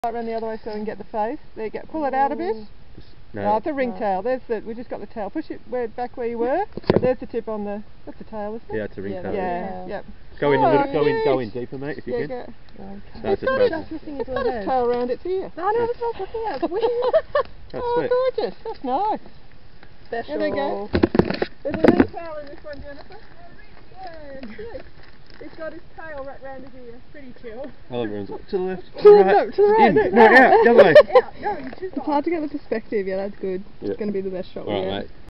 Around the other way so we can get the face. There you go. Pull it out a bit. No, it's a ringtail. There's the. We just got the tail. Push it back where you were. There's the tip on the. That's the tail, isn't it? Yeah, it's a ringtail. Yeah. Yep. Go in a little. Go in deeper, mate, if you can. Go. That's It's got its tail around its ear. No, that's what I was looking at. It's weird. That's oh, sweet. gorgeous. That's nice. Special. There we go. There's a ringtail in this one, Jennifer. Yeah, he's got his tail wrapped round his ear. Pretty chill. Oh, everyone's to the left. To the right. In. No, out. The other way. Out. No, It's hard to get the perspective. Yeah, that's good. It's going to be the best shot we get. Alright, mate.